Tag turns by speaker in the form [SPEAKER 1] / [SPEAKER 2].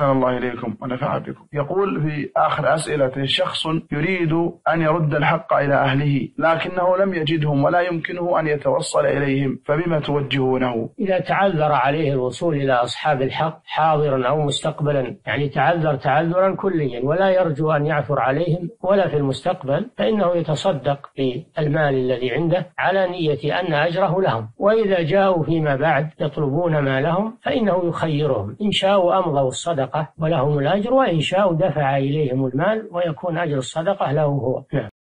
[SPEAKER 1] أحسن الله إليكم ونفع بكم. يقول في آخر أسئلة: شخص يريد أن يرد الحق إلى أهله لكنه لم يجدهم ولا يمكنه أن يتوصل إليهم، فبما توجهونه؟
[SPEAKER 2] إذا تعذر عليه الوصول إلى أصحاب الحق حاضرا أو مستقبلا، يعني تعذر تعذرا كليا ولا يرجو أن يعثر عليهم ولا في المستقبل، فإنه يتصدق بالمال الذي عنده على نية أن أجره لهم. وإذا جاءوا فيما بعد يطلبون ما لهم فإنه يخيرهم، إن شاءوا أمضوا الصدقة ولهم الأجر، وإن شاءوا دفع إليهم المال ويكون أجر الصدقة له هو. نعم.